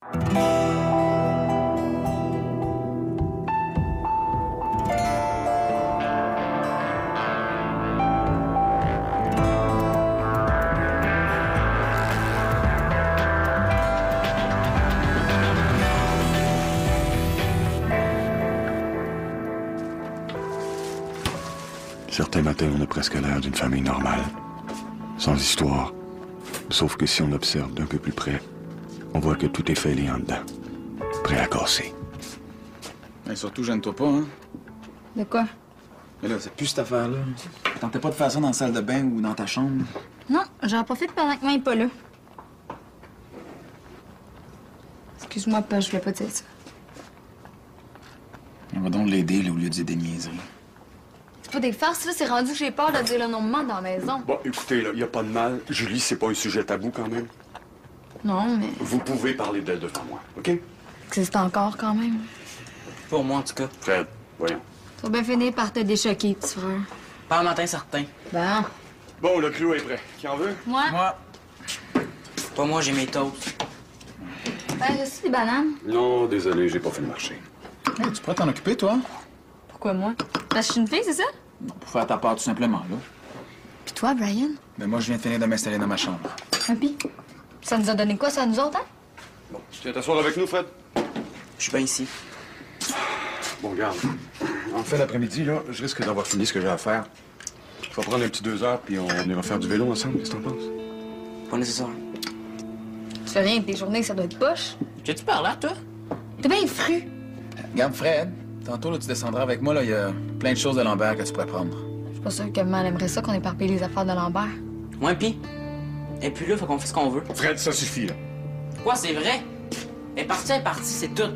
Certains matins, on a presque l'air d'une famille normale, sans histoire. Sauf que si on observe d'un peu plus près, on voit que tout est fêlé en dedans, prêt à casser. Mais surtout, gêne-toi pas, hein? De quoi? Mais là, c'est plus cette affaire-là. Tentais pas de faire ça dans la salle de bain ou dans ta chambre? Non, j'en profite pendant que moi n'est pas là. Excuse-moi, pas, je voulais pas te dire ça. On va donc l'aider, là, au lieu de dire des niaiseries. C'est pas des farces, là, c'est rendu que j'ai peur de dire le nom de maman dans la maison. Bon, écoutez, là, y a pas de mal. Julie, c'est pas un sujet tabou quand même. Non, mais... Vous pouvez parler d'elle devant moi, OK? existe encore quand même. Pour moi, en tout cas. Fred, voyons. Tu vas bien finir par te déchoquer, petit frère. Pas un matin certain. Bon. Bon, le clou est prêt. Qui en veut? Moi? Moi. Pas moi, j'ai mes toasts. Ben, j'ai des bananes. Non, désolé, j'ai pas fait le marché. Hey, tu pourrais t'en occuper, toi? Pourquoi moi? Parce que je suis une fille, c'est ça? Non, pour faire ta part, tout simplement, là. Puis toi, Brian? Mais moi, je viens de finir de m'installer dans ma chambre. Ah, pis? Ça nous a donné quoi, ça, nous autres, hein? Bon, tu viens t'asseoir avec nous, Fred? Je suis bien ici. Bon, regarde. En fin d'après-midi, là, je risque d'avoir fini ce que j'ai à faire. Je vais prendre un petit 2 heures, puis on ira faire du vélo ensemble. Qu'est-ce que t'en penses? Pas nécessaire. Tu fais rien de tes journées, ça doit être poche. J'ai-tu parlé à toi? T'es bien fru. Regarde, Fred. Tantôt, là, tu descendras avec moi, là. Il y a plein de choses de Lambert que tu pourrais prendre. Je suis pas sûre que maman aimerait ça qu'on éparpille les affaires de Lambert. Ouais, pis. Et puis là, faut qu'on fasse ce qu'on veut. Fred, ça suffit, là. Quoi, c'est vrai? Elle est partie, c'est tout.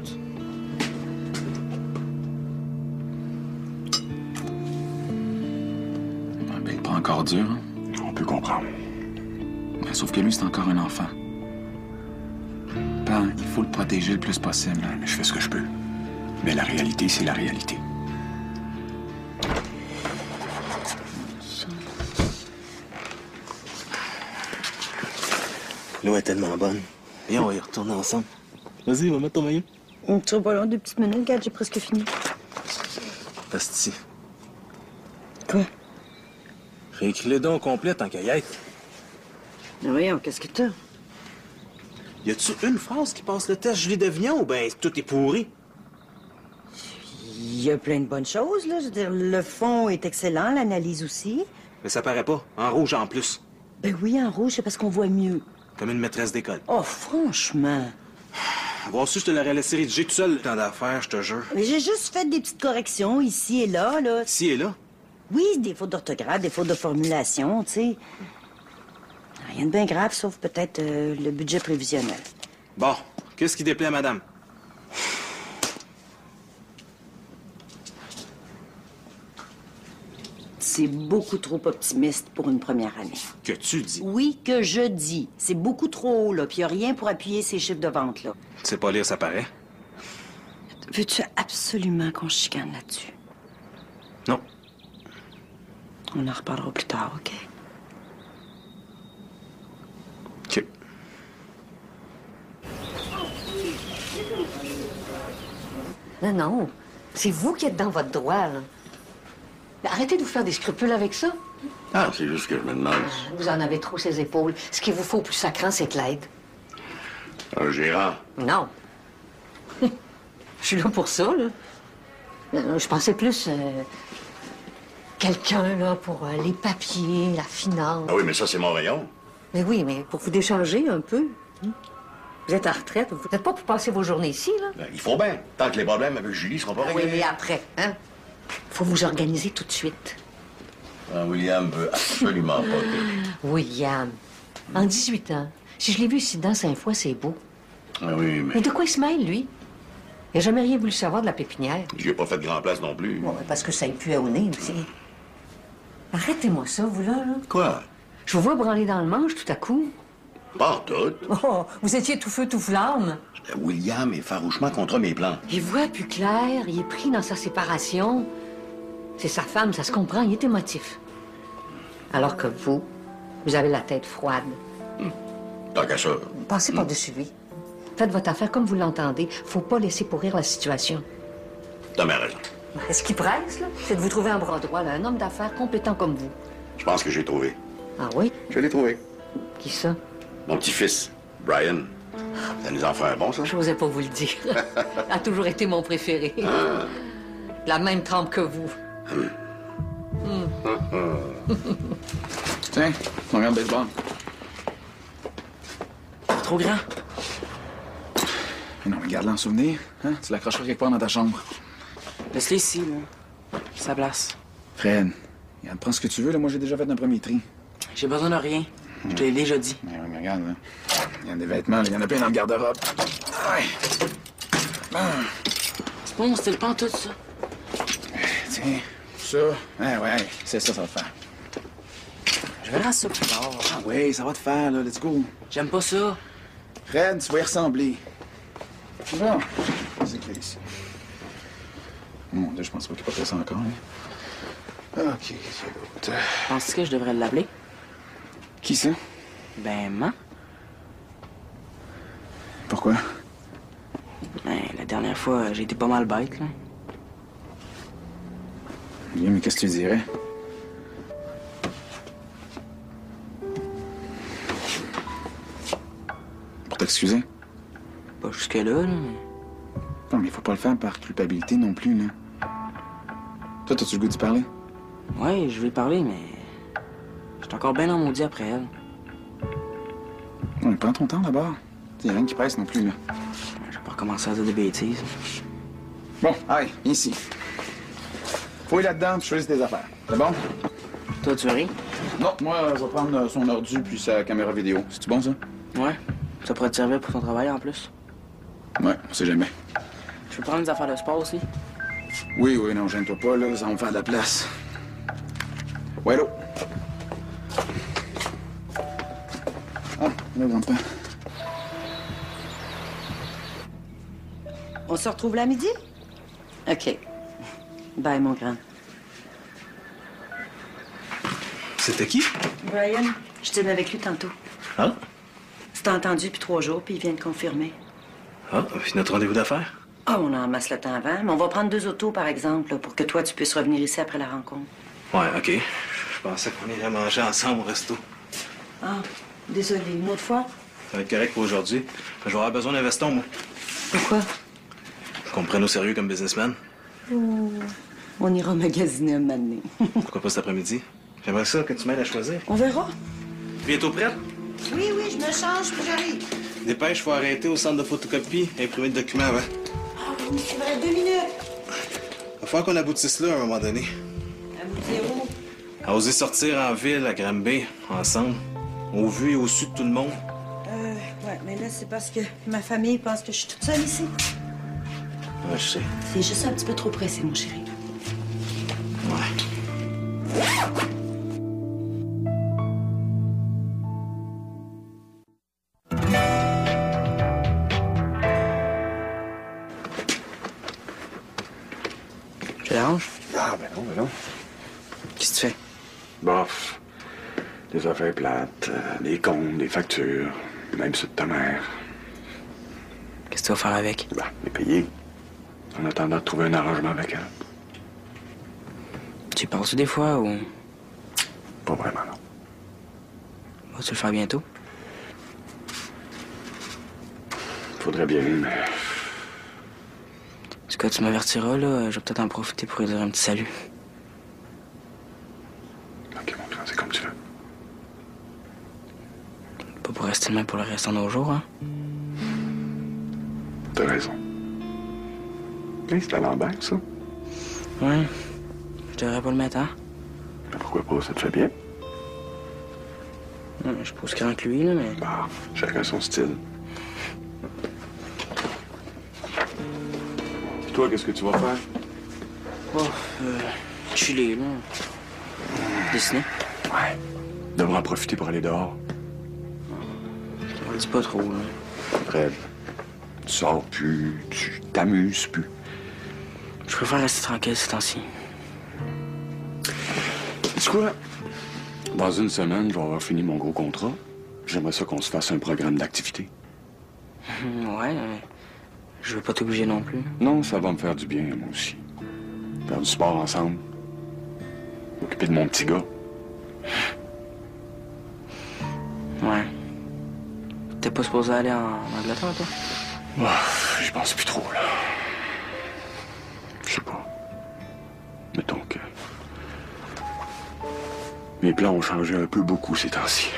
Ah, ben, il est pas encore dur, hein? On peut comprendre. Mais sauf que lui, c'est encore un enfant. Ben, il faut le protéger le plus possible. Ouais, mais je fais ce que je peux. Mais la réalité, c'est la réalité. L'eau est tellement bonne. Viens, on va y retourner ensemble. Vas-y, va mettre ton maillot. Tu seras pas long, 2 petites minutes, regarde, j'ai presque fini. Reste ici. Quoi? Réécris-le donc au complet tant qu'à y être. Mais voyons, qu'est-ce que t'as? Y a-tu une phrase qui passe le test Julie Devignon ou ben tout est pourri? Il y a plein de bonnes choses, là. Je veux dire, le fond est excellent, l'analyse aussi. Mais ça paraît pas. En rouge en plus. Ben oui, en rouge, c'est parce qu'on voit mieux. Comme une maîtresse d'école. Oh, franchement. Voir si je te l'aurais laissé rédiger tout seul. Tant d'affaires, je te jure. Mais j'ai juste fait des petites corrections ici et là, là. Ici et là. Oui, des fautes d'orthographe, des fautes de formulation, tu sais. Rien de bien grave, sauf peut-être le budget prévisionnel. Bon, qu'est-ce qui déplaît à madame? C'est beaucoup trop optimiste pour une première année. Que tu dis? Oui, que je dis. C'est beaucoup trop haut, là, puis il n'y a rien pour appuyer ces chiffres de vente, là. Tu sais pas lire, ça paraît. Veux-tu absolument qu'on se chicane là-dessus? Non. On en reparlera plus tard, OK? OK. Non, non. C'est vous qui êtes dans votre droit, là. Mais arrêtez de vous faire des scrupules avec ça. Ah, c'est juste que je me demande. Vous en avez trop ses épaules. Ce qu'il vous faut plus sacrant, c'est de l'aide. Un gérant. Non. Je suis là pour ça, là. Je pensais plus... quelqu'un, là, pour les papiers, la finance. Ah oui, mais ça, c'est mon rayon. Mais oui, mais pour vous décharger un peu. Hein? Vous êtes en retraite, vous n'êtes pas pour passer vos journées ici, là. Ben, il faut bien. Tant que les problèmes avec Julie seront pas Oui, réglés. mais après, hein? Faut vous organiser tout de suite. Ah, William veut absolument pas que... William, en 18 ans, si je l'ai vu ici dedans 5 fois, c'est beau. Ah oui, mais... Mais de quoi il se mêle, lui? Il n'a jamais rien voulu savoir de la pépinière. J'ai pas fait de grand place non plus. Ouais, parce que ça puait au nez aussi. Arrêtez-moi ça, vous, là. Quoi? Je vous vois branler dans le manche tout à coup. Pas en tout. Oh, vous étiez tout feu, tout flamme. William est farouchement contre mes plans. Il voit plus clair, il est pris dans sa séparation. C'est sa femme, ça se comprend, il est émotif. Alors que vous avez la tête froide. Tant qu'à ça. Passez par-dessus lui. Faites votre affaire comme vous l'entendez. Faut pas laisser pourrir la situation. T'as bien raison. Ce qui presse, là, c'est de vous trouver un bras droit, là, un homme d'affaires compétent comme vous. Je pense que j'ai trouvé. Ah oui? Je l'ai trouvé. Qui ça? Mon petit-fils, Brian. Ça nous en ferait un bon, ça? J'osais pas vous le dire. A toujours été mon préféré. La même trempe que vous. Tiens, on regarde le baseball. Trop grand. Mais non, mais garde-le en souvenir. Hein? Tu l'accrocheras quelque part dans ta chambre. Laisse-le ici, là. Sa place. Fred, regarde, prends ce que tu veux, là. Moi, j'ai déjà fait un premier tri. J'ai besoin de rien. Je te l'ai déjà dit. Mais regarde, là. Il y a des vêtements, là. Il y en a plein dans le garde-robe. Ouais. C'est pas mon style pas en tout, ça. Tiens, ça. Ouais, c'est ça, ça va te faire. Je verrai ça plus tard. Ah oui, ça va te faire, là. Let's go. J'aime pas ça. Fred, tu vas y ressembler. Bon, c'est clair ici. Mon Dieu, je pense pas qu'il porte ça encore. Hein. OK, qu'est-ce qu'il y a d'autre? Penses-tu que je devrais l'appeler? Qui ça? Ben, maman. Pourquoi? Ben, la dernière fois, j'ai été pas mal bête, là. Oui, mais qu'est-ce que tu dirais? Pour t'excuser? Pas jusque-là, là. Non, mais il faut pas le faire par culpabilité non plus, là. Toi, t'as-tu le goût d'y parler? Ouais, je vais lui parler, mais... J'étais encore bien en maudit après elle. Non, mais prends ton temps d'abord. Il y a rien qui presse non plus, là. Je vais pas recommencer à dire des bêtises. Bon, allez, viens ici. Fouille là-dedans, tu choisis tes affaires. C'est bon? Toi, tu veux rien? Non, moi, je vais prendre son ordi puis sa caméra vidéo. C'est-tu bon, ça? Ouais. Ça pourrait te servir pour ton travail, en plus. Ouais, on sait jamais. Je peux prendre des affaires de sport aussi? Oui, non, gêne-toi pas, là, ça va me faire de la place. Ouais, l'eau. Ah, là, grand-père. On se retrouve là à midi? OK. Bye, mon grand. C'était qui? Brian, je dîne avec lui tantôt. Ah? C'était entendu depuis 3 jours, puis il vient de confirmer. Ah, puis notre rendez-vous d'affaires? Ah, on en masse le temps avant, mais on va prendre 2 autos, par exemple, là, pour que toi, tu puisses revenir ici après la rencontre. Ouais, OK. Je pensais qu'on irait manger ensemble au resto. Ah, désolé, une autre fois? Ça va être correct pour aujourd'hui. Je vais avoir besoin d'un veston, moi. Pourquoi? Qu'on me prenne au sérieux comme businessman. On ira magasiner un moment donné. Pourquoi pas cet après-midi? J'aimerais ça que tu m'aides à choisir. On verra. Bientôt prête? Oui, je me change, puis j'arrive. Dépêche, faut arrêter au centre de photocopie et imprimer le document avant. Ah oui, c'est vrai, 2 minutes. Va falloir qu'on aboutisse là à un moment donné. Aboutir où? À oser sortir en ville, à Granby, ensemble. Au vu et au su de tout le monde. Ouais, mais là, c'est parce que ma famille pense que je suis toute seule ici. Ouais, je sais. C'est juste un petit peu trop pressé, mon chéri. Ouais. Je te dérange? Ah, ben non. Qu'est-ce que tu fais? Bof. Des affaires plates, des comptes, des factures, même ceux de ta mère. Qu'est-ce que tu vas faire avec? Ben, les payer. En attendant de trouver un arrangement avec elle. Tu y penses des fois ou Pas vraiment, non. vas-tu le faire bientôt? Faudrait bien, mais... En tout cas, tu m'avertiras, là. Je vais peut-être en profiter pour lui dire un petit salut. OK, mon grand, c'est comme tu veux. Pas pour rester de même pour le restant de nos jours, hein? T'as raison. Hey, c'est à l'envers, ça. Ouais. Je devrais pas le mettre, hein? Mais pourquoi pas, ça te fait bien. Je suis pas aussi grand que lui, là, mais... Bah, chacun son style. Puis toi, qu'est-ce que tu vas faire? Oh, chiller, là. Dessiner. Ouais. Devrais en profiter pour aller dehors. On le dit pas trop, là. Fred, tu sors plus, tu t'amuses plus. Je préfère rester tranquille ces temps-ci. Sais-tu quoi? Dans une semaine, je vais avoir fini mon gros contrat. J'aimerais ça qu'on se fasse un programme d'activité. Ouais, mais je veux pas t'obliger non plus. Non, ça va me faire du bien, moi aussi. Faire du sport ensemble. M'occuper de mon petit gars. Ouais. T'es pas supposé aller en Angleterre, toi? Je pense plus trop, là. Je sais pas. Mettons que... mes plans ont changé un peu beaucoup ces temps-ci.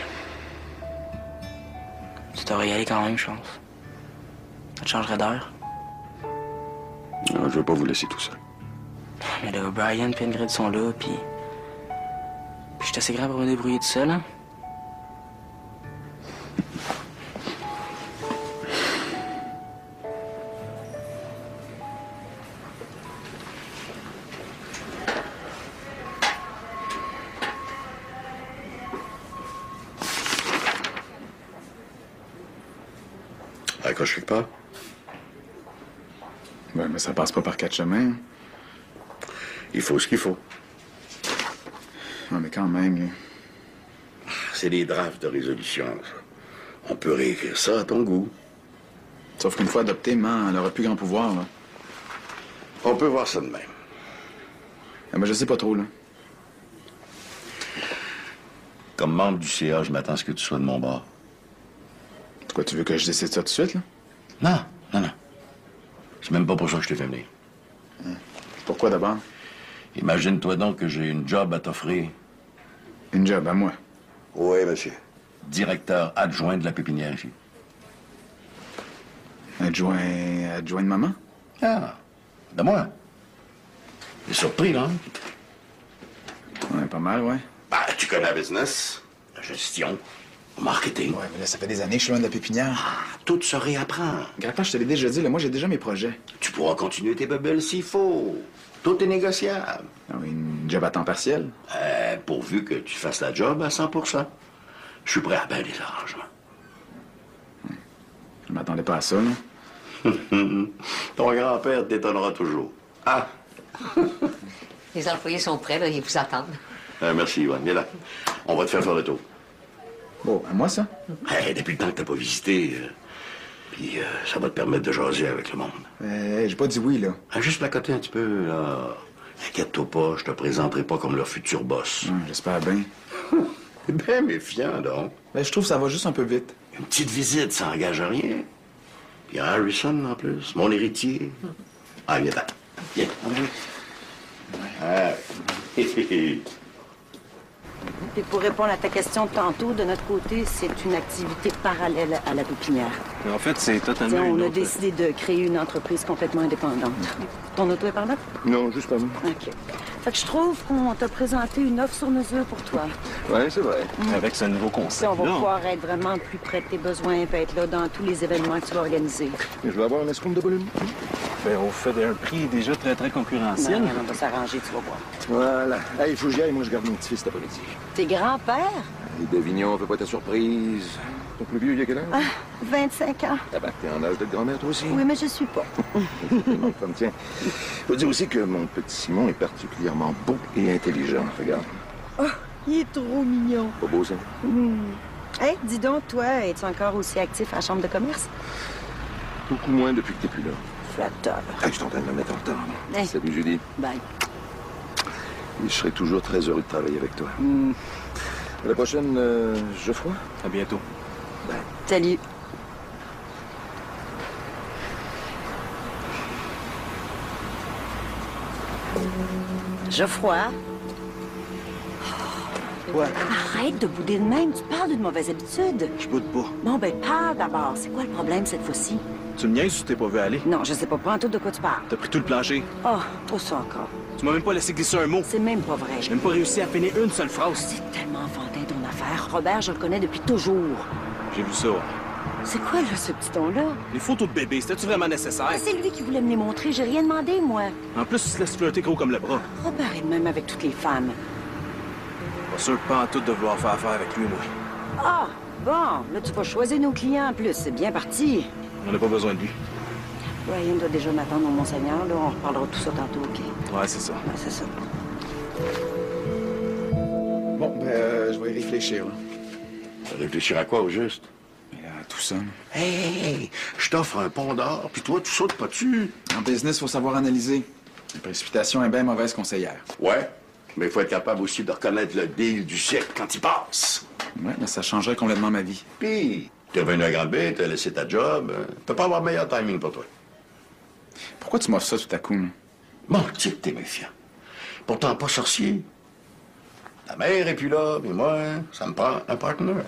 Tu devrais y aller quand même, je pense. Ça te changerait d'air. Je vais pas vous laisser tout seul. Mais là, Brian et Ingrid sont là, puis je suis assez grave pour me débrouiller tout seul, hein? Accroche quelque part? Ben, mais ça passe pas par 4 chemins. Il faut ce qu'il faut. Non, mais quand même, C'est des drafts de résolution, ça. On peut réécrire ça à ton goût. sauf qu'une fois adoptée, man, elle aura plus grand pouvoir, là. On peut voir ça de même. Ah, ben, je sais pas trop, là. Comme membre du CA, je m'attends à ce que tu sois de mon bord. Quoi, tu veux que je décide ça tout de suite, là? Non, non, non. C'est même pas pour ça que je t'ai fait venir. Pourquoi d'abord? Imagine-toi donc que j'ai une job à t'offrir. Une job à moi. Oui, monsieur. Directeur adjoint de la pépinière ici. Adjoint de maman? Ah, de moi. T'es surpris, non? Ouais, pas mal, ouais. Bah, tu connais la business, la gestion, le marketing. Ouais, mais là, ça fait des années que je suis loin de la pépinière. Ah, tout se réapprend. Grand-père, je te l'ai déjà dit, là, moi, j'ai déjà mes projets. Tu pourras continuer tes bebelles s'il faut. Tout est négociable. Ah oui, une job à temps partiel. Pourvu que tu fasses la job à 100%. Je suis prêt à bien des arrangements. Je m'attendais pas à ça, là. Ton grand-père t'étonnera toujours. Ah! Les employés sont prêts, là, ils vous attendent. Merci, Yvonne. Viens là. On va te faire le tour. Bon, à moi, ça? Depuis le temps que t'as pas visité, puis ça va te permettre de jaser avec le monde. J'ai pas dit oui, là. Juste placoter un petit peu, là. Inquiète-toi pas, je te présenterai pas comme leur futur boss. J'espère bien. Ben méfiant, donc. Ben, je trouve que ça va juste un peu vite. Une petite visite, ça engage à rien. Puis Harrison, en plus, mon héritier. Ah, viens là. Viens. Ah. Et pour répondre à ta question de tantôt, de notre côté, c'est une activité parallèle à la pépinière. En fait, c'est totalement Tiens, on une a autre... décidé de créer une entreprise complètement indépendante. Ton auto est par là? Non, juste pas moi. OK. Fait que je trouve qu'on t'a présenté une offre sur mesure pour toi. Ouais, c'est vrai. Avec ce nouveau Si concept. on va pouvoir être vraiment plus près de tes besoins et être là dans tous les événements que tu vas organiser. Je vais avoir un escompte de volume. Ben, on fait un prix déjà très, très concurrentiel. Non, on va s'arranger, tu vas voir. Voilà. Hey, il faut que j'y aille. Moi, je garde mon petit-fils cet après-midi. Tes grands-pères? Et Davignon, fais pas ta surprise. Ton plus vieux, il y a quel âge? 25 ans. Ah ben, t'es en âge de grand-mère, toi aussi. Oui, mais je suis pas. Non, femme, tiens. Faut dire aussi que mon petit Simon est particulièrement beau et intelligent. Regarde. Oh, il est trop mignon. Pas beau, ça? Hey, dis donc, toi, es-tu encore aussi actif à la chambre de commerce? Beaucoup moins depuis que t'es plus là. Flatteur. Hey, je suis en train de me mettre en retard. Hey. Salut, Julie. Bye. Et je serai toujours très heureux de travailler avec toi. À la prochaine, Geoffroy? À bientôt. Salut. Geoffroy? Ouais. Arrête de bouder de même, tu parles d'une mauvaise habitude. Je boude pas. Bon, ben parle d'abord. C'est quoi le problème cette fois-ci? Tu me niaises ou tu t'es pas vu aller? Non, je sais pas, pas en tout de quoi tu parles. T'as pris tout le plancher. Oh, pas ça encore. Tu m'as même pas laissé glisser un mot. C'est même pas vrai. J'ai même pas réussi à finir une seule phrase. C'est tellement enfantin ton affaire. Robert, je le connais depuis toujours. J'ai vu ça. C'est quoi, là, ce petit ton-là? Les photos de bébé, c'était-tu vraiment nécessaire? C'est lui qui voulait me les montrer. J'ai rien demandé, moi. En plus, il se laisse flirter gros comme le bras. Robert est de même avec toutes les femmes. Pas sûr pas en tout de vouloir faire affaire avec lui, moi. Ah, bon. Là, tu vas choisir nos clients en plus. C'est bien parti. On n'a pas besoin de lui. Ryan doit déjà m'attendre au Monseigneur. Là, on reparlera de tout ça tantôt, OK? Ouais, c'est ça. Ouais, c'est ça. Bon, ben, je vais y réfléchir, là. Réfléchir à quoi, au juste? Mais, tout ça. Hey, je t'offre un pont d'or, puis toi, tu sautes pas dessus. En business, faut savoir analyser. La précipitation est bien mauvaise conseillère. Ouais, mais il faut être capable aussi de reconnaître le deal du siècle quand il passe. Ouais, mais ça changerait complètement ma vie. Puis, t'es revenu à Grande-Bay, t'as laissé ta job. Peut pas avoir meilleur timing pour toi. Pourquoi tu m'offres ça tout à coup, là? Bon, tu sais que t'es méfiant. Pourtant pas sorcier. La mère est plus là, mais moi, ça me prend un partenaire.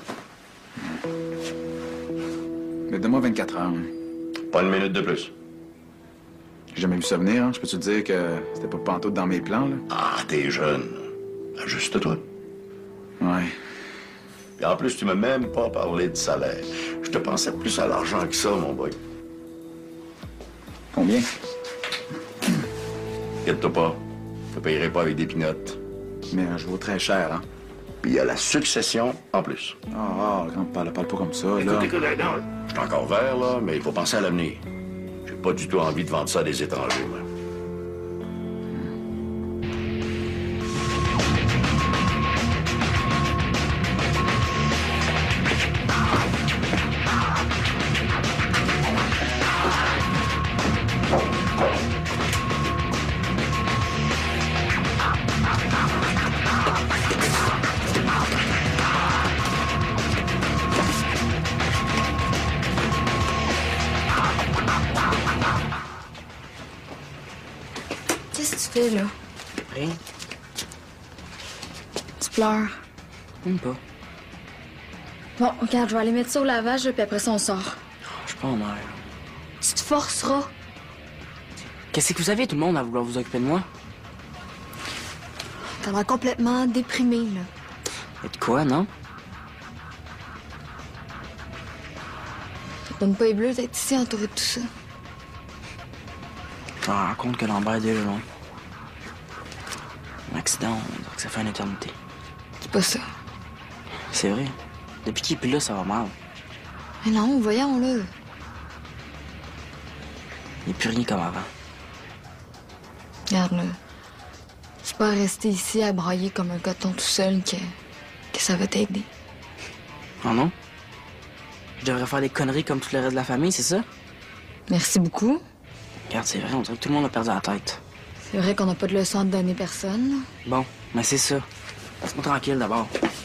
Mais donne-moi 24 heures. Hein. Pas une minute de plus. J'ai jamais vu ça venir, hein. Je peux te dire que c'était pas pantoute dans mes plans, là? Ah, t'es jeune. Ajuste-toi. Ouais. Et en plus, tu m'as même pas parlé de salaire. Je te pensais plus à l'argent que ça, mon boy. Combien? Inquiète-toi pas. Je te payerai pas avec des pinottes. Mais je vaux très cher, hein? Puis il y a la succession en plus. Ah, parle pas comme ça, là. Écoute, non, je suis encore vert, là, mais il faut penser à l'avenir. J'ai pas du tout envie de vendre ça à des étrangers, moi. Qu'est-ce que tu fais, là? Rien. Tu pleures. Même pas. Bon, regarde, je vais aller mettre ça au lavage, puis après ça, on sort. Je suis pas en air. Tu te forceras. Qu'est-ce que vous avez, tout le monde, à vouloir vous occuper de moi? T'as l'air complètement déprimé, là. Et de quoi, non? Ça donne pas les bleus d'être ici entouré de tout ça. Je me rends compte que Lambert est déjà loin. Un accident, on dirait que ça fait une éternité. C'est pas ça. C'est vrai. Depuis qu'il est plus là, ça va mal. Mais non, voyons, là. Il n'y a plus rien comme avant. Regarde, là. C'est pas rester ici à brailler comme un coton tout seul que ça va t'aider. Oh non? Je devrais faire des conneries comme tout le reste de la famille, c'est ça? Merci beaucoup. Regarde, c'est vrai, on dirait que tout le monde a perdu la tête. C'est vrai qu'on n'a pas de leçon à te donner personne. Bon, mais c'est ça. Laisse-moi tranquille d'abord.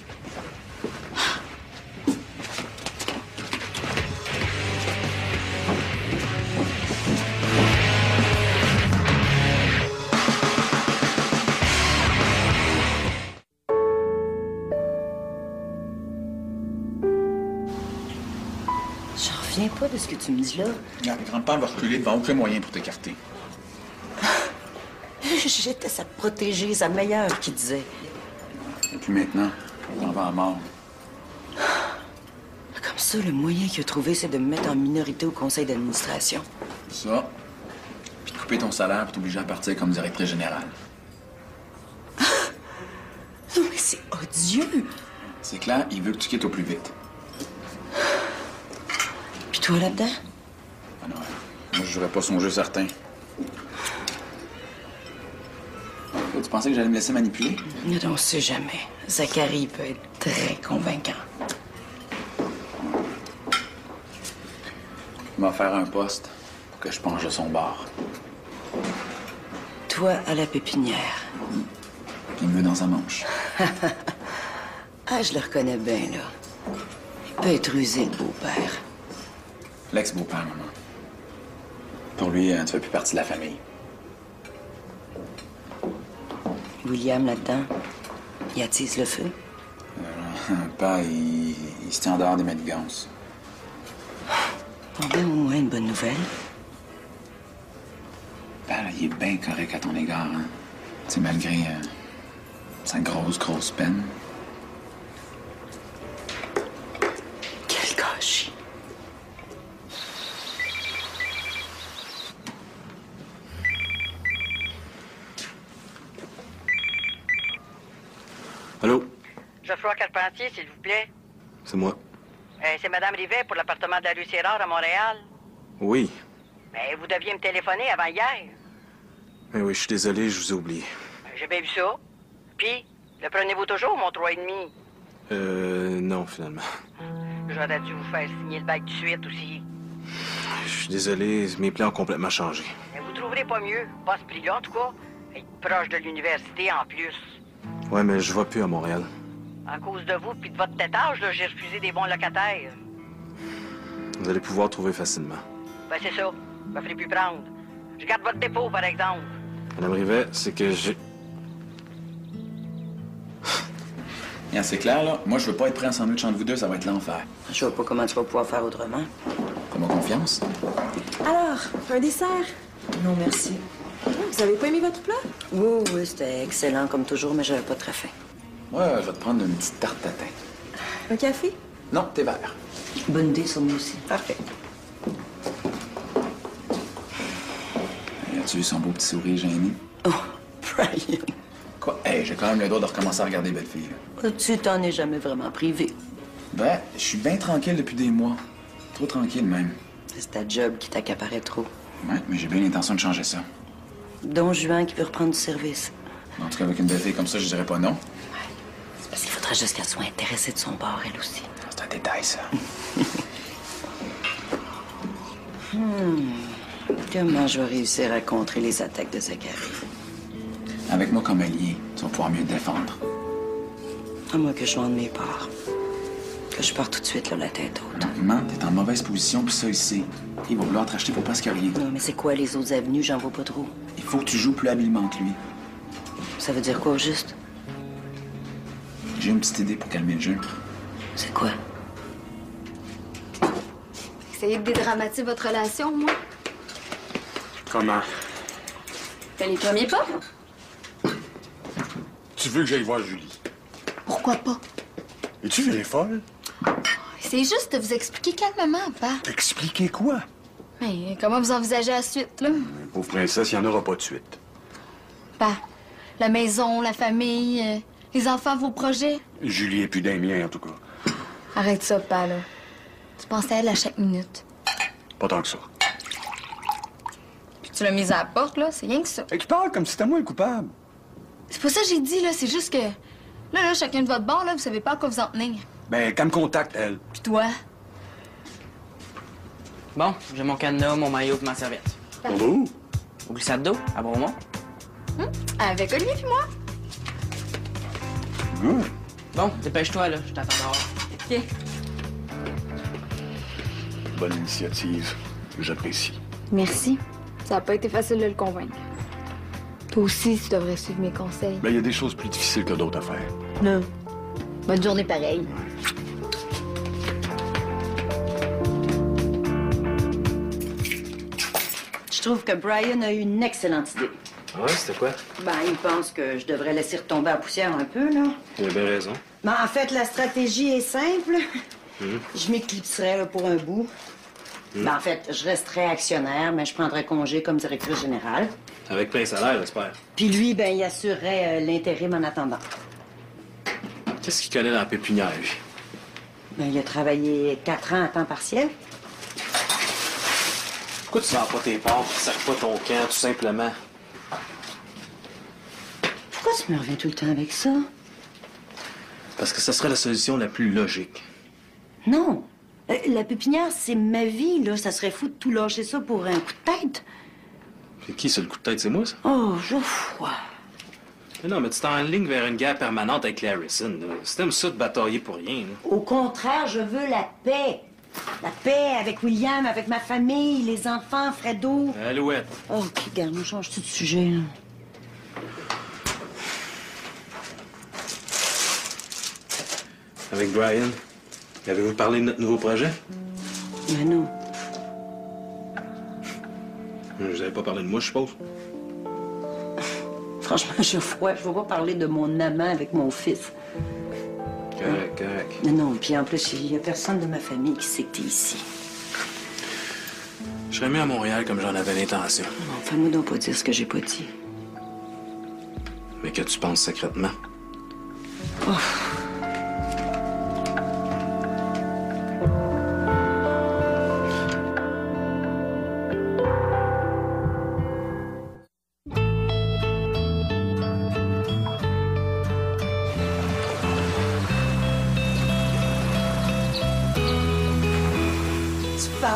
J'en reviens pas de ce que tu me dis là. Regarde, grand-père va reculer devant aucun moyen pour t'écarter. J'étais sa protégée, sa meilleure, qui disait. Et puis maintenant, on va à mort. Comme ça, le moyen qu'il a trouvé, c'est de me mettre en minorité au conseil d'administration. Ça, puis de couper ton salaire pour t'obliger à partir comme directrice générale. Non, mais c'est odieux! C'est clair, il veut que tu quittes au plus vite. Puis toi, là-dedans? Ah non, moi, je jouerais pas son jeu certain. Tu pensais que j'allais me laisser manipuler? On ne sait jamais. Zachary peut être très convaincant. Il m'a offert un poste pour que je penche de son bord. Toi, à la pépinière. Il me veut dans sa manche. Ah, je le reconnais bien, là. Il peut être rusé, le beau-père. L'ex-beau-père, maman. Pour lui, tu fais plus partie de la famille. William, là-dedans, il attise le feu. Pas, il se tient en dehors des manigances. Bon, ben, au moins, une bonne nouvelle. Ben, là, il est bien correct à ton égard, hein. Tu sais, malgré sa grosse peine. Quel gâchis. Allô? Geoffroy Carpentier, s'il vous plaît. C'est moi. C'est Madame Rivet pour l'appartement de la rue Sérard à Montréal. Oui. Mais vous deviez me téléphoner avant hier. Ben oui, je suis désolé, je vous ai oublié. J'ai bien vu ça. Puis, le prenez-vous toujours, mon 3,5? Non, finalement. J'aurais dû vous faire signer le bail tout de suite aussi. Je suis désolé, mes plans ont complètement changé. Mais vous trouverez pas mieux. Pas ce prix-là, en tout cas. Être proche de l'université, en plus. Ouais, mais je vais plus à Montréal. À cause de vous puis de votre tétage, là, j'ai refusé des bons locataires. Vous allez pouvoir trouver facilement. Ben, c'est ça. Me ferait plus prendre. Je garde votre dépôt, par exemple. Madame Rivet, c'est que j'ai... Bien, c'est clair, là. Moi, je veux pas être pris en sandwich entre vous deux, ça va être l'enfer. Je vois pas comment tu vas pouvoir faire autrement. Fais-moi confiance. Alors, un dessert? Non, merci. Vous avez pas aimé votre plat? Oui, c'était excellent comme toujours, mais j'avais pas très faim. Ouais, je vais te prendre une petite tarte tatin. Un café? Non, t'es vert. Bonne idée sur moi aussi. Parfait. As-tu vu son beau petit sourire gêné? Oh, Brian. Quoi? Hey, j'ai quand même le droit de recommencer à regarder belle fille, là. Tu t'en es jamais vraiment privé. Ben, je suis bien tranquille depuis des mois. Trop tranquille, même. C'est ta job qui t'accaparait trop. Ouais, mais j'ai bien l'intention de changer ça. Don Juan qui veut reprendre du service. En tout cas, avec une belle fille comme ça, je dirais pas non. C'est parce qu'il faudrait juste qu'elle soit intéressée de son bord, elle aussi. C'est un détail, ça. Comment je vais réussir à contrer les attaques de Zachary? Avec moi comme allié, tu vas pouvoir mieux te défendre. À moins que je vende mes parts. Que je parte tout de suite, là, la tête haute. Maman, t'es en mauvaise position, puis ça, il sait. Il va vouloir te racheter pour presque rien. Non, mais c'est quoi les autres avenues? J'en vois pas trop. Il faut que tu joues plus habilement que lui. Ça veut dire quoi, au juste? J'ai une petite idée pour calmer le jeu. C'est quoi? Essayez de dédramatiser votre relation, moi. Comment? Fais les premiers pas. Tu veux que j'aille voir Julie? Pourquoi pas? Es-tu virée folle? C'est juste de vous expliquer calmement, pa. Expliquer quoi? Mais comment vous envisagez la suite, là? Pauvre princesse, il n'y en aura pas de suite. Pa, la maison, la famille, les enfants, vos projets. Julie est plus d'un mien, en tout cas. Arrête ça, pa, là. Tu penses à elle à chaque minute. Pas tant que ça. Puis tu l'as mise à la porte, là, c'est rien que ça. Et tu parles comme si c'était moi le coupable. C'est pas ça que j'ai dit, là, c'est juste que... Là, chacun de votre bord, là, vous savez pas à quoi vous en tenir. Ben, qu'elle me contacte, elle. Puis toi? Bon, j'ai mon cadenas, mon maillot et ma serviette. On va où? Au glissade d'eau, à Bromont. Avec Olivier puis moi. Good. Bon, dépêche-toi, là, je t'attends dehors. OK. Bonne initiative. J'apprécie. Merci. Ça a pas été facile de le convaincre. Toi aussi, tu devrais suivre mes conseils. Ben, il y a des choses plus difficiles que d'autres à faire. Non. Bonne journée pareille. Je trouve que Brian a eu une excellente idée. Ouais, c'était quoi? Ben, il pense que je devrais laisser retomber la poussière un peu, là. Il a bien raison. Ben, en fait, la stratégie est simple. Je m'éclipserais là, pour un bout. Ben, en fait, je resterais actionnaire, mais je prendrais congé comme directrice générale. Avec plein salaire, j'espère. Puis lui, ben, il assurerait l'intérim en attendant. Qu'est-ce qu'il connaît dans la pépinière, lui? Ben, il a travaillé 4 ans à temps partiel. Pourquoi tu vends pas tes parts et tu sers pas ton camp, tout simplement? Pourquoi tu me reviens tout le temps avec ça? Parce que ça serait la solution la plus logique. Non. La pépinière, c'est ma vie, là. Ça serait fou de tout lâcher ça pour un coup de tête. C'est qui, ça, le coup de tête? C'est moi, ça? Oh, Geoffroy. Mais non, mais tu t'es en ligne vers une guerre permanente avec les Harrison, là. Si t'aimes ça de batailler pour rien, là. Au contraire, je veux la paix. La paix avec William, avec ma famille, les enfants, Fredo. Alouette. Oh, OK, regarde, on change tout de sujet, là. Avec Brian, avez-vous parlé de notre nouveau projet? Ben non. Vous avez pas parlé de moi, je suppose? Franchement, Geoffroy, je veux pas parler de mon amant avec mon fils. Correct, correct. Non, puis en plus, il y a personne de ma famille qui sait que t'es ici. Je serais mieux à Montréal comme j'en avais l'intention. Non, fais-moi donc pas dire ce que j'ai pas dit. Mais que tu penses secrètement. Oh.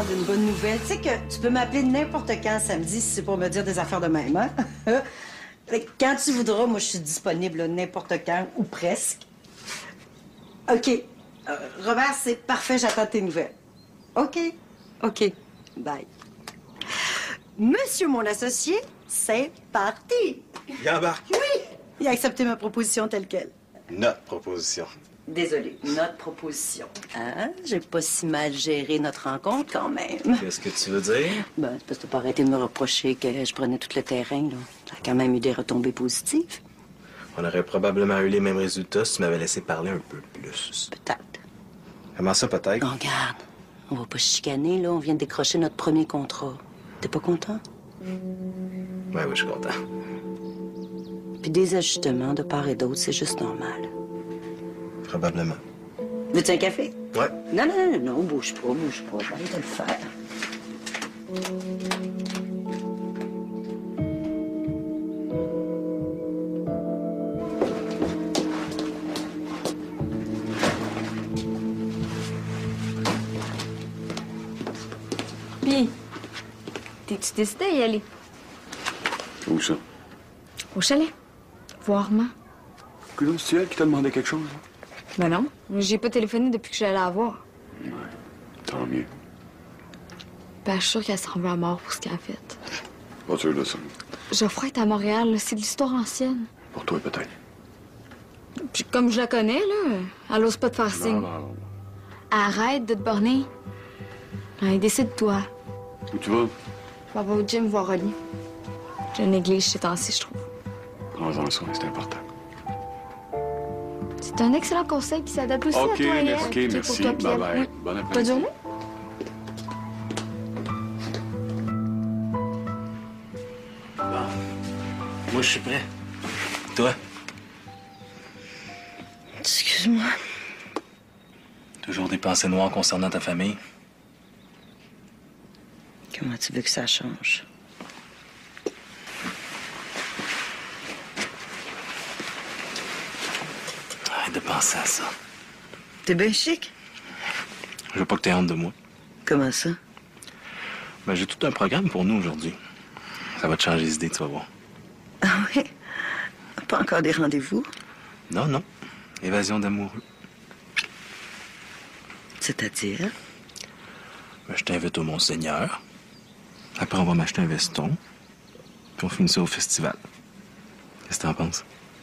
d'une bonne nouvelle. Tu sais que tu peux m'appeler n'importe quand samedi si c'est pour me dire des affaires de même, hein? Quand tu voudras, moi, je suis disponible là, n'importe quand, ou presque. OK. Robert, c'est parfait, j'attends tes nouvelles. OK. OK. Bye. Monsieur mon associé, c'est parti. Il embarque. Oui. Il a accepté ma proposition telle quelle. Notre proposition. Désolée, notre proposition. Hein? J'ai pas si mal géré notre rencontre quand même. Qu'est-ce que tu veux dire? Ben, c'est parce que t'as pas arrêté de me reprocher que je prenais tout le terrain, là. Ça a quand même eu des retombées positives. On aurait probablement eu les mêmes résultats si tu m'avais laissé parler un peu plus. Peut-être. Comment ça, peut-être? Oh, regarde, on va pas chicaner, là. On vient de décrocher notre premier contrat. T'es pas content? Oui, je suis content. Puis des ajustements de part et d'autre, c'est juste normal. Probablement. Veux-tu un café? Ouais. Non, bouge pas. Je vais aller te le faire. Puis, t'es-tu décidé à y aller? Où ça? Au chalet. Voir maman. Coudonc, c'est elle qui t'a demandé quelque chose? Ben non, j'ai pas téléphoné depuis que je suis allée la voir. Ouais, tant mieux. Ben, je suis sûre qu'elle s'en veut à mort pour ce qu'elle a fait. Pas sûr de ça. Geoffroy est à Montréal, là. C'est de l'histoire ancienne. Pour toi, peut-être. Puis comme je la connais, là, elle ose pas te faire signe. Non. Arrête de te borner. Allez, décide-toi. Où tu vas? On va au gym voir Rolly. Je néglige ces temps-ci, je trouve. Prends-en soin, c'est important. C'est un excellent conseil qui s'adapte aussi à toi et elle. OK, Puis merci. pour toi, puis elle. Bye-bye. Oui. Bon après-midi. Bonne journée. Moi, je suis prêt. Toi? Excuse-moi. Toujours des pensées noires concernant ta famille? Comment tu veux que ça change? Arrête de penser à ça. T'es bien chic. Je veux pas que t'aies honte de moi. Comment ça? Ben, j'ai tout un programme pour nous aujourd'hui. Ça va te changer les idées, tu vas voir. Ah oui? Pas encore des rendez-vous? Non. Évasion d'amoureux. C'est-à-dire? Ben, je t'invite au Monseigneur. Après, on va m'acheter un veston. Puis on finit ça au festival. Qu'est-ce que t'en penses?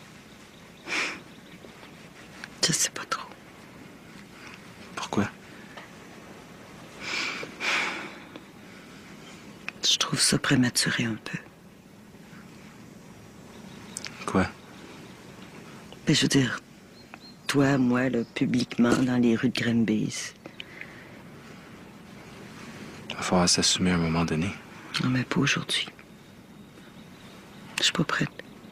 Je sais pas trop. Pourquoi? Je trouve ça prématuré un peu. Quoi? Ben, je veux dire, toi, moi, là, publiquement, dans les rues de Granby. Il va falloir s'assumer à un moment donné. Non, mais pas aujourd'hui. Je suis pas prête.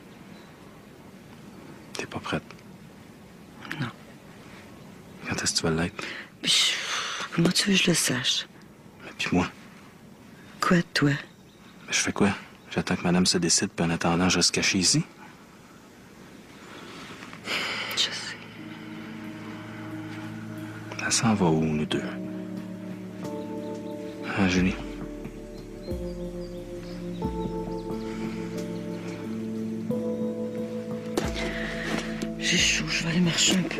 T'es pas prête? Non. Quand est-ce que tu vas l'être? Comment tu veux que je le sache? Mais puis moi? Quoi, toi? Mais je fais quoi? J'attends que madame se décide, puis en attendant, je reste caché ici? Je sais. Ça s'en va où, nous deux? Hein, Julie? J'ai chaud, je vais aller marcher un peu.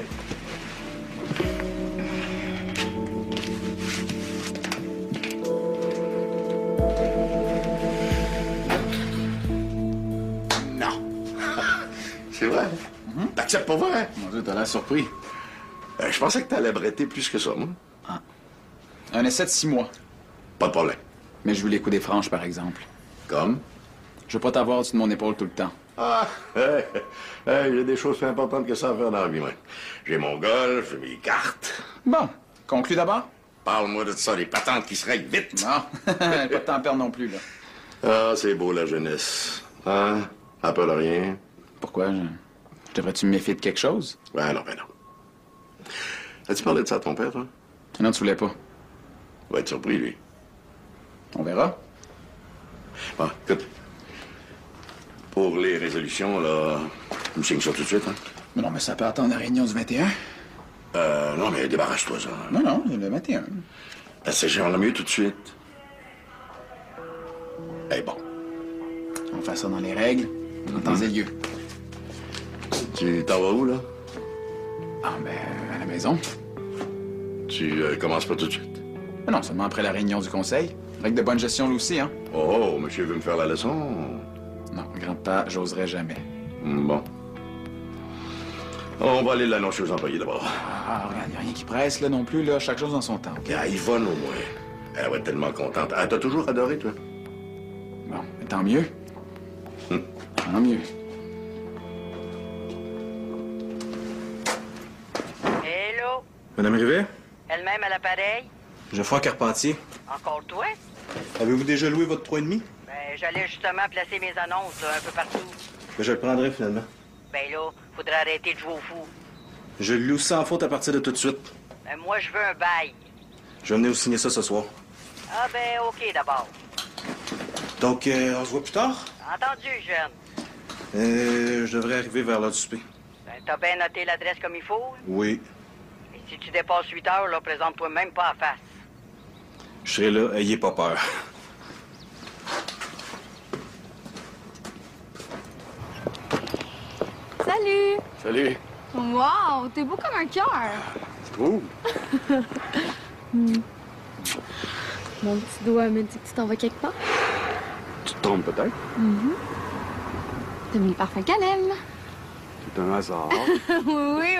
Non. C'est vrai? T'acceptes pas vrai? Mon Dieu, t'as l'air surpris. Je pensais que t'allais bretter plus que ça, moi. Un essai de 6 mois. Pas de problème. Mais je veux les coups des franches, par exemple. Comme? Je veux pas t'avoir au-dessus de mon épaule tout le temps. Ah, j'ai des choses plus importantes que ça à faire dans la vie, moi. J'ai mon golf, j'ai mes cartes. Bon, conclue d'abord. Parle-moi de ça, les patentes qui se règlent vite. Non, pas de temps à perdre non plus, là. Ah, c'est beau, la jeunesse. Hein? Un peu de rien. Pourquoi? Je devrais-tu me méfier de quelque chose? Ben non. As-tu parlé de ça à ton père, toi? Non, tu voulais pas. Il va être surpris, lui. On verra. Bon, écoute. Pour les résolutions, là, je me signe ça tout de suite, hein? Mais non, mais ça peut attendre la réunion du 21. Non, mais débarrasse-toi, ça. Non, le 21. Assèchons-le mieux tout de suite. Eh bon. On fait ça dans les règles, en temps et lieu. Tu t'en vas où, là? Ah, ben, à la maison. Tu commences pas tout de suite? Non, seulement après la réunion du conseil. Règle de bonne gestion, là aussi, hein? Oh, monsieur veut me faire la leçon? Non, grand-père, j'oserais jamais. Bon. On va aller l'annoncer aux employés d'abord. Ah, regarde, y a rien qui presse, là, non plus, là. Chaque chose dans son temps. Il y a Yvonne, au moins. Elle va être tellement contente. Elle t'a toujours adoré, toi? Bon, mais tant mieux. Tant mieux. Hello? Madame Rivet? Elle-même à l'appareil? Geoffroy Carpentier. Encore toi? Avez-vous déjà loué votre 3,5? Ben, j'allais justement placer mes annonces là, un peu partout. Ben, je le prendrai finalement. Ben là, faudrait arrêter de jouer au fou. Je le loue sans faute à partir de tout de suite. Ben, moi, je veux un bail. Je vais venir vous signer ça ce soir. Ah ben, OK d'abord. Donc, on se voit plus tard? Entendu, jeune. Je devrais arriver vers l'heure du souper. Ben, t'as bien noté l'adresse comme il faut? Oui. Et si tu dépasses 8 heures, là, présente-toi même pas à face. Je serai là, ayez pas peur. Salut! Salut. Wow, t'es beau comme un cœur! Tu trouves? Mon petit doigt me dit que tu t'en vas quelque part. Tu te trompes peut-être? T'as mis le parfum qu'elle aime. C'est un hasard. Oui.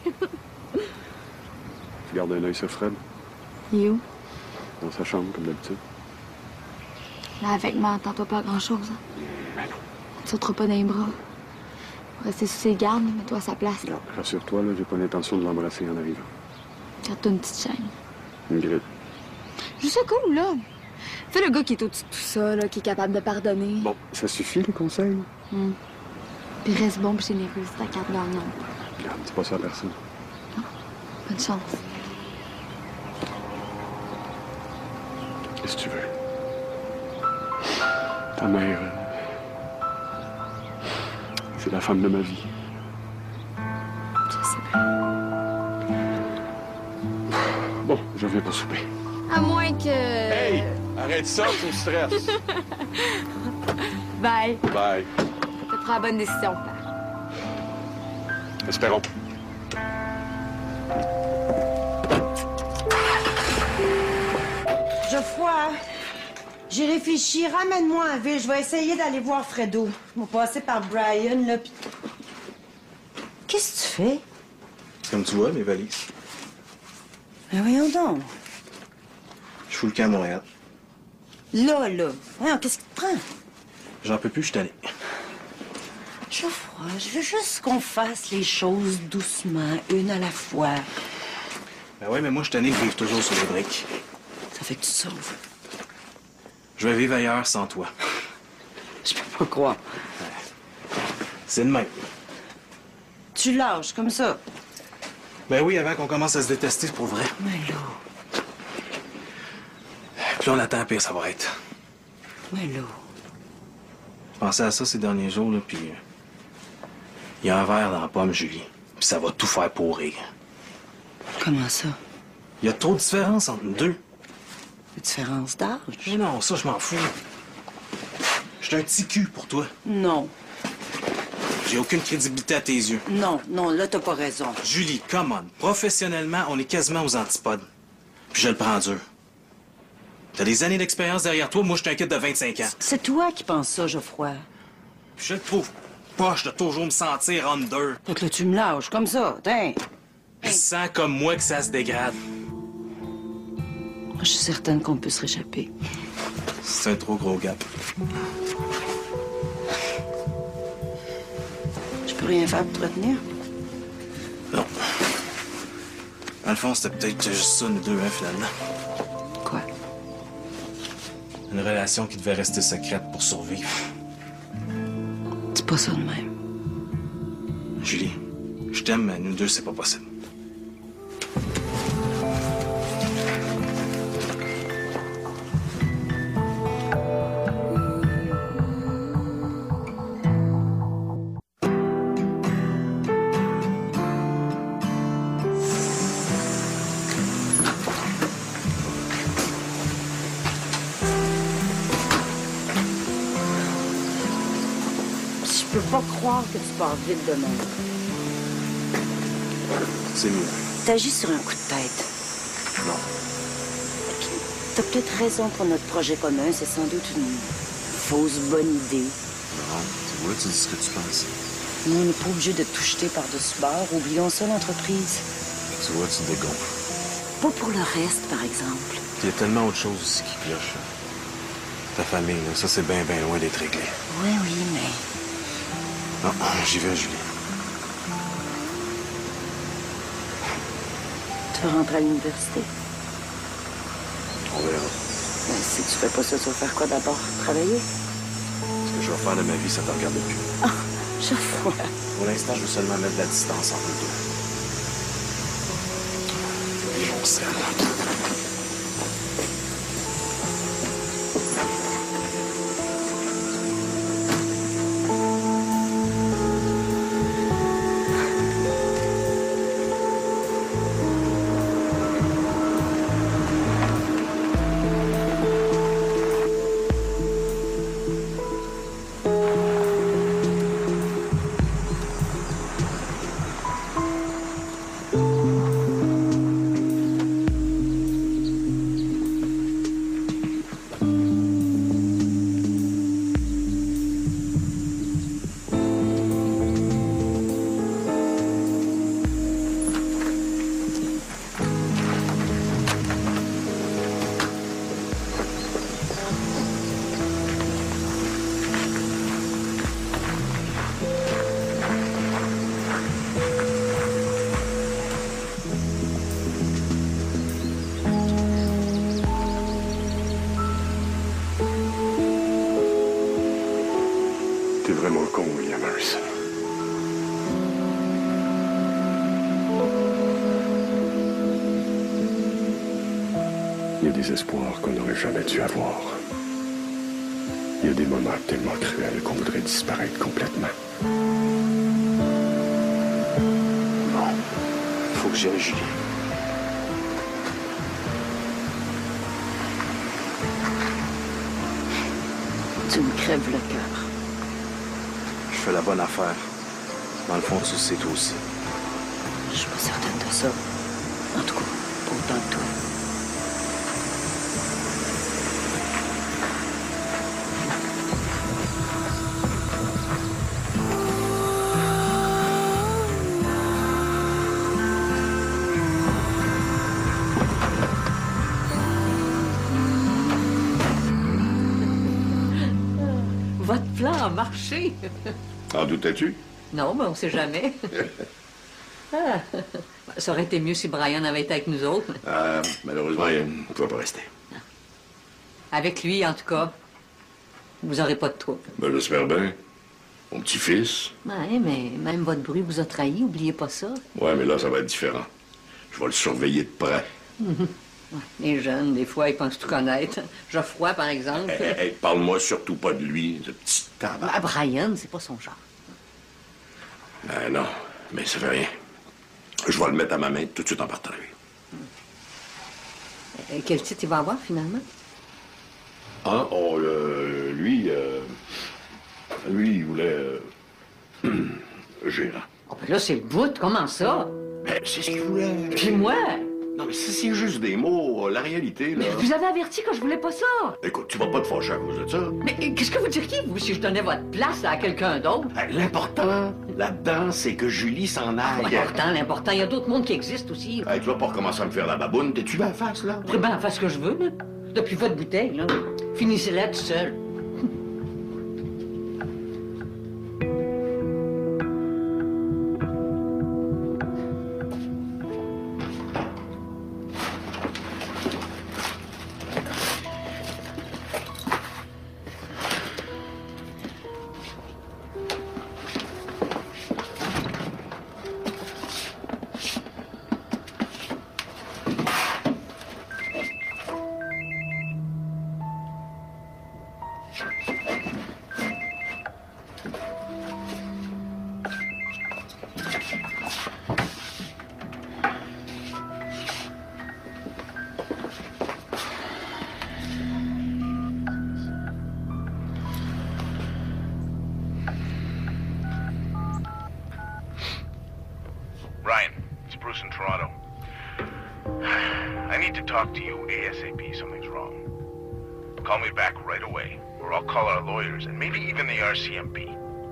Tu gardes un œil sur Fred. Il est où? Dans sa chambre, comme d'habitude. Là, avec moi, attends-toi pas à grand-chose. Hein. Tu sauteras pas dans les bras. Rester sous ses gardes, mets-toi à sa place. Là. Rassure-toi, là, j'ai pas l'intention de l'embrasser en arrivant. Garde-toi une petite chaîne. Une grille. Juste cool, là. Fais le gars qui est au-dessus de tout ça, là, qui est capable de pardonner. Bon, ça suffit, les conseils? Puis reste bon pis généreux, c'est ta carte gagnante. Regarde, dis pas ça à personne. Bonne chance. Qu'est-ce que tu veux? Ta mère, c'est la femme de ma vie. Je sais pas. Bon, je viens pour souper. À moins que... Hey! Arrête ça, tu me stresses. Bye. Bye. T'as pris la bonne décision, père. Espérons. Geoffroy, j'ai réfléchi. Ramène-moi en ville. Je vais essayer d'aller voir Fredo. Je vais passer par Brian, là, puis... Qu'est-ce que tu fais? Comme tu vois, mes valises. Ben voyons donc. Je fous le camp à Montréal. Là. Voyons, qu'est-ce qui te prend? J'en peux plus, je suis tanné. Geoffroy, je veux juste qu'on fasse les choses doucement, une à la fois. Ben ouais, mais moi, je suis tanné de vivre toujours sur les briques. Ça fait que tu te sauves. Je vais vivre ailleurs sans toi. Je peux pas croire. C'est de même. Tu lâches comme ça. Ben oui, avant qu'on commence à se détester, c'est pour vrai. Mais là... Plus on attend, pire ça va être. Mais là... Je pensais à ça ces derniers jours, là, puis... Il y a un verre dans la pomme, Julie. Puis ça va tout faire pourrir. Comment ça? Il y a trop de différence entre nous deux. Une différence d'âge? Mais non, ça, je m'en fous. Je suis un petit cul pour toi. Non. J'ai aucune crédibilité à tes yeux. Non, là, t'as pas raison. Julie, come on. Professionnellement, on est quasiment aux antipodes. Puis je le prends dur. T'as des années d'expérience derrière toi, moi, je suis un kid de 25 ans. C'est toi qui penses ça, Geoffroy. Puis je le trouve poche de toujours me sentir under. Fait que là, tu me lâches comme ça, tiens. Je sens comme moi que ça se dégrade. Je suis certaine qu'on peut se réchapper. C'est un trop gros gap. Je peux rien faire pour te retenir? Non. Dans le fond, c'était peut-être juste ça, nous deux, hein, finalement. Quoi? Une relation qui devait rester secrète pour survivre. C'est pas ça de même. Julie, je t'aime, mais nous deux, c'est pas possible. peux pas croire que tu pars vite demain. C'est mieux. T'agis sur un coup de tête. Non. T'as peut-être raison pour notre projet commun. C'est sans doute une fausse bonne idée. Non, tu vois, tu dis ce que tu penses. Mais on n'est pas obligé de tout jeter par-dessus bord. Oublions ça, l'entreprise. Tu vois, tu dégonfles. Pas pour le reste, par exemple. Il y a tellement autre chose aussi qui cloche. Ta famille, là, ça, c'est bien, bien loin d'être réglé. Oui, oui, mais... Non, j'y vais, Julie. Tu veux rentrer à l'université? On verra. Ben, si tu fais pas ça, tu vas faire quoi d'abord? Travailler? Ce que je vais faire de ma vie, ça te regarde plus. Ah, je vois. Pour l'instant, je veux seulement mettre de la distance entre nous deux. Et mon sel. T'es vraiment con, William Harrison. Il y a des espoirs qu'on n'aurait jamais dû avoir. Il y a des moments tellement cruels qu'on voudrait disparaître complètement. Bon, faut que j'y aille, Julie. Tu me crèves le cœur. Je fais la bonne affaire. Dans le fond, tu le sais toi aussi. Je suis pas certaine de ça. En tout cas, pas autant que toi. Votre plan a marché. En doutais-tu? Non, mais on sait jamais. Ah, ça aurait été mieux si Brian avait été avec nous autres. Malheureusement, il ne pouvait pas rester. Avec lui, en tout cas, vous n'aurez pas de trouble. Ben, j'espère bien. Mon petit-fils. Ouais, mais même votre bruit vous a trahi, oubliez pas ça. Ouais, mais là, ça va être différent. Je vais le surveiller de près. Ouais, les jeunes, des fois, ils pensent tout connaître. Geoffroy, par exemple. Hey, parle-moi surtout pas de lui, ce petit tabac. Ah, Brian, c'est pas son genre. Non, mais ça fait rien. Je vais le mettre à ma main tout de suite en partant. Quel titre il va avoir, finalement? Ah, lui, il voulait... gérant. Oh, ben là, c'est le bout. Comment ça? Ben, c'est ce qu'il voulait. Puis moi? Non, mais c'est juste des mots. La réalité, là... Mais vous avez averti que je voulais pas ça. Écoute, tu vas pas te fâcher à cause de ça. Mais qu'est-ce que vous diriez, vous, si je donnais votre place à quelqu'un d'autre? L'important, là-dedans, c'est que Julie s'en aille. L'important, il y a d'autres mondes qui existent aussi. Hey, tu vas pas recommencer à me faire la baboune. T'es-tu bien face, là? Je pourrais bien faire ce que je veux, là. Depuis votre bouteille, là. Finissez-la tout seul. Bruce in Toronto. I need to talk to you ASAP. Something's wrong. Call me back right away, or I'll call our lawyers and maybe even the RCMP.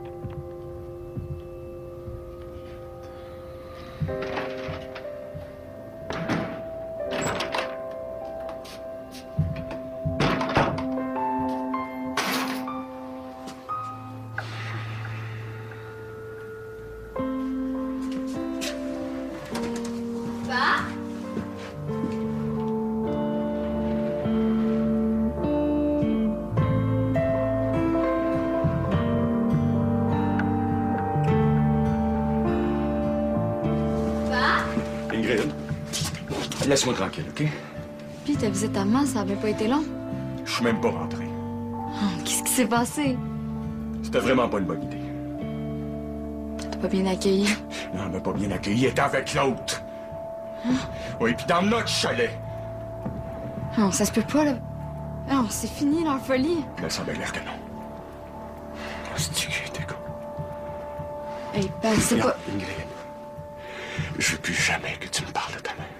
Ingrid, laisse-moi tranquille, OK? Puis ta visite à maman, ça avait pas été long. Je suis même pas rentré. Oh, qu'est-ce qui s'est passé? C'était vraiment pas une bonne idée. T'as pas bien accueilli. Non, elle m'a pas bien accueilli, elle était avec l'autre. Hein? Oui, puis dans notre chalet. Non, ça se peut pas, là. Non, c'est fini, leur folie. Mais ça avait l'air que non. C'est-tu que t'es con? Hey, ben, c'est pas... Ingrid, je veux plus jamais que tu me parles de ta mère.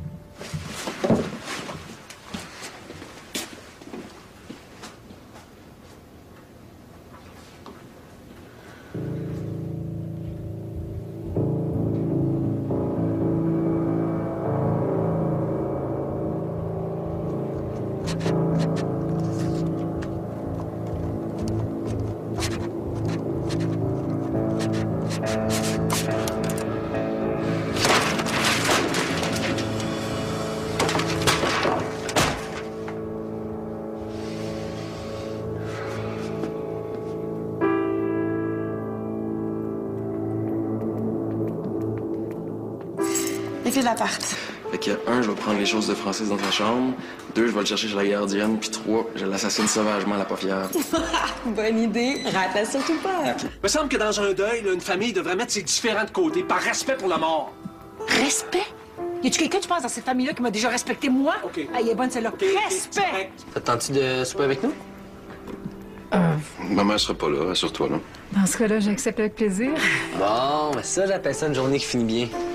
Les clés de l'appart. Fait que 1, je vais prendre les choses de Francis dans sa chambre. 2, je vais le chercher chez la gardienne. Puis 3, je l'assassine sauvagement à la paupière. Bonne idée. Rate-la surtout pas. Il me semble que dans un deuil, là, une famille devrait mettre ses différends de côté par respect pour la mort. Respect? Y a-tu quelqu'un, tu penses, dans cette famille-là qui m'a déjà respecté, moi? OK. Ah, il est bonne celle-là. Respect! Ça te tente-tu de souper avec nous? Ma mère sera pas là, assure-toi, là. Dans ce cas-là, j'accepte avec plaisir. Bon, ben ça, j'appelle ça une journée qui finit bien.